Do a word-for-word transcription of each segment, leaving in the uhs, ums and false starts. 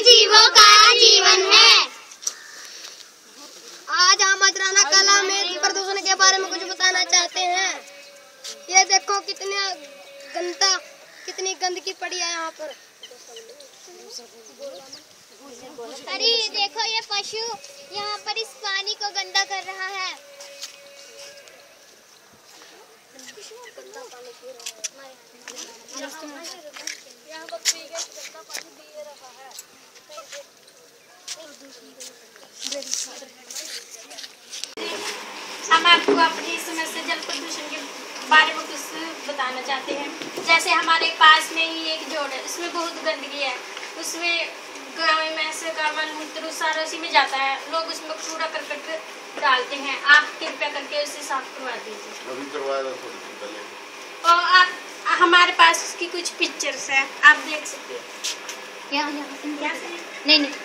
जीवों का जीवन है। आज हम अजराना कला में प्रदूषण के बारे में कुछ बताना चाहते हैं। ये देखो कितने गंदा कितनी गंदगी पड़ी है यहाँ पर। अरे देखो ये पशु यहाँ पर इस पानी को गंदा कर रहा है। यहाँ पर पी गए गंदा पानी दे रहा है। हम आपको अपनी समस्या जल प्रदूषण के बारे में कुछ बताना चाहते हैं। जैसे हमारे पास में ही एक जोड़ है, उसमें बहुत गंदगी है। उसमें गाय भैंस का मलमूत्र सारा उसी में जाता है। लोग उसमें कूड़ा करकट डालते हैं। आप कृपया करके उसे साफ करवा दीजिए। अभी करवाया था थोड़ी दिन पहले। और आप हमारे पास उसकी कुछ पिक्चर्स है, आप देख सकते हैं। यहाँ यहाँ नहीं नहीं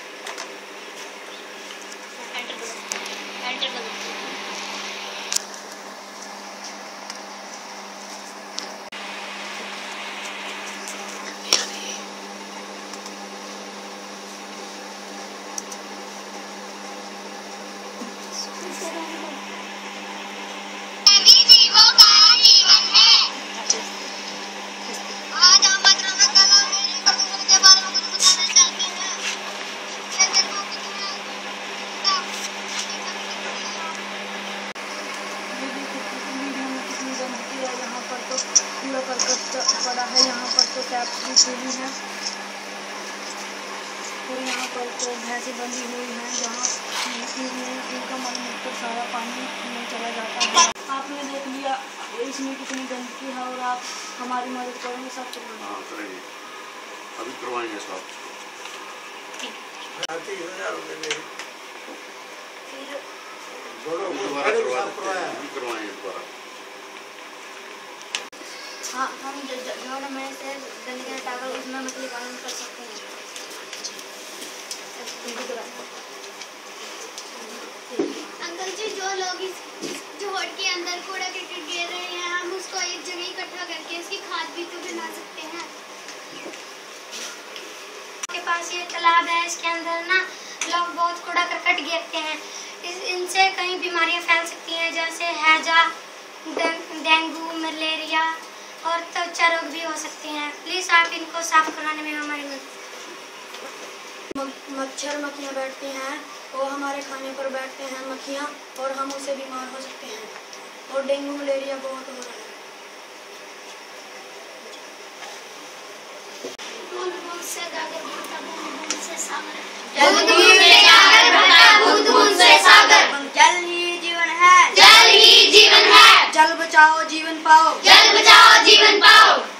पूरा करकट पड़ा है। यहाँ पर तो टैप भी खुली है और यहाँ पर तो भैंसें बंधी हुई हैं जहाँ इनका मलमूत्र सारा पानी में चला जाता है। आपने देख लिया इसमें कितनी गंदगी है और आप हमारी मदद करेंगे सब करवाएंगे। हाँ करेंगे, अभी करवाएंगे साहब। करवाएंगे दोबारा। हाँ हम जोड़ में से गंदगी हटाकर उसमें मछली पालन कर सकते हैं। अंकल जी, जो लोग इस जोड़ के अंदर कूड़ा करकट गिर रहे हैं, हम उसको एक जगह इकट्ठा करके उसकी खाद भी तो बना सकते हैं। के पास ये तालाब है, इसके अंदर ना लोग बहुत कूड़ा करकट गिरते हैं। इस इनसे कई बीमारियां फैल सकती हैं, जैसे हैजा, डेंगू, मलेरिया और त्वचा रोग भी हो सकते हैं। प्लीज़ आप इनको साफ कराने में हमारी मदद। मच्छर मक्खियाँ बैठती हैं वो हमारे खाने पर बैठते हैं मक्खियाँ और हम उससे बीमार हो सकते हैं और डेंगू मलेरिया बहुत हो रहा है। बूंद बूंद से गागर बढ़ता, बूंद बूंद से सागर। बूंद बूंद से गागर बढ़ता, बूंद बूंद से सागर। जल ही जीवन है, जल ही जीवन है। जल बचाओ जीवन पाओ, जल बचाओ जीवन पाओ।